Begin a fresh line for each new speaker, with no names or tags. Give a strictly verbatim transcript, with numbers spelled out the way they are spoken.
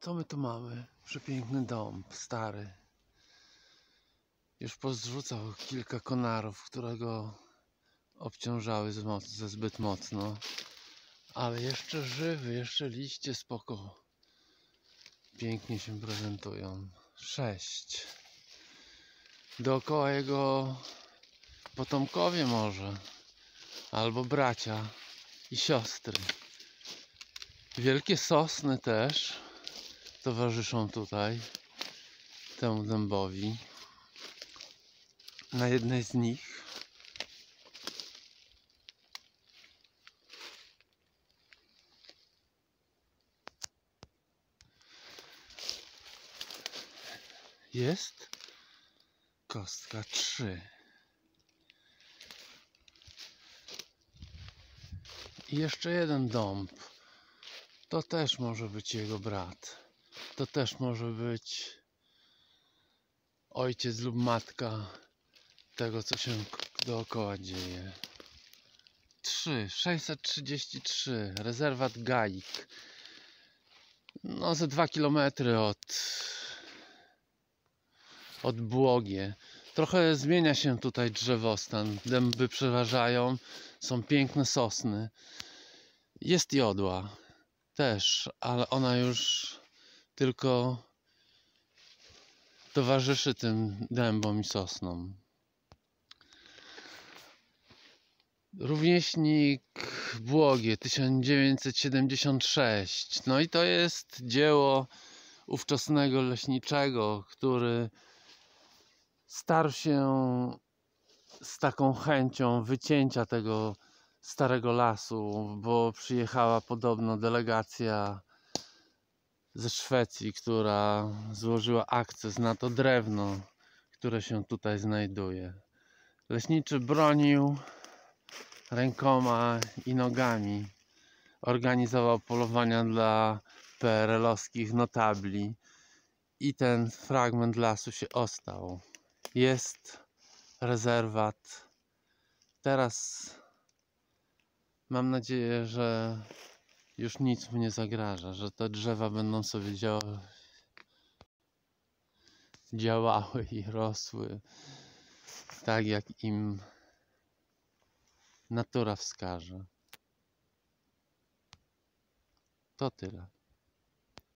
Co my tu mamy? Przepiękny dom, stary. Już pozrzucał kilka konarów, które go obciążały ze zbyt mocno. Ale jeszcze żywy, jeszcze liście spoko. Pięknie się prezentują. Sześć. Dookoła jego potomkowie może. Albo bracia i siostry. Wielkie sosny też towarzyszą tutaj temu dębowi. Na jednej z nich jest kostka trzy. I jeszcze jeden dąb. To też może być jego brat. To też może być ojciec lub matka tego, co się dookoła dzieje. trzy, sześćset trzydzieści trzy. Rezerwat Gaik. No ze dwa kilometry od od Błogie. Trochę zmienia się tutaj drzewostan. Dęby przeważają. Są piękne sosny. Jest jodła też, ale ona już tylko towarzyszy tym dębom i sosnom. Rówieśnik Błogie tysiąc dziewięćset siedemdziesiąt sześć. No i to jest dzieło ówczesnego leśniczego, który starł się z taką chęcią wycięcia tego starego lasu, bo przyjechała podobno delegacja ze Szwecji, która złożyła akces na to drewno, które się tutaj znajduje. Leśniczy bronił rękoma i nogami. Organizował polowania dla P R L-owskich notabli i ten fragment lasu się ostał. Jest rezerwat. Teraz mam nadzieję, że już nic mu nie zagraża, że te drzewa będą sobie działa... działały i rosły tak, jak im natura wskaże. To tyle.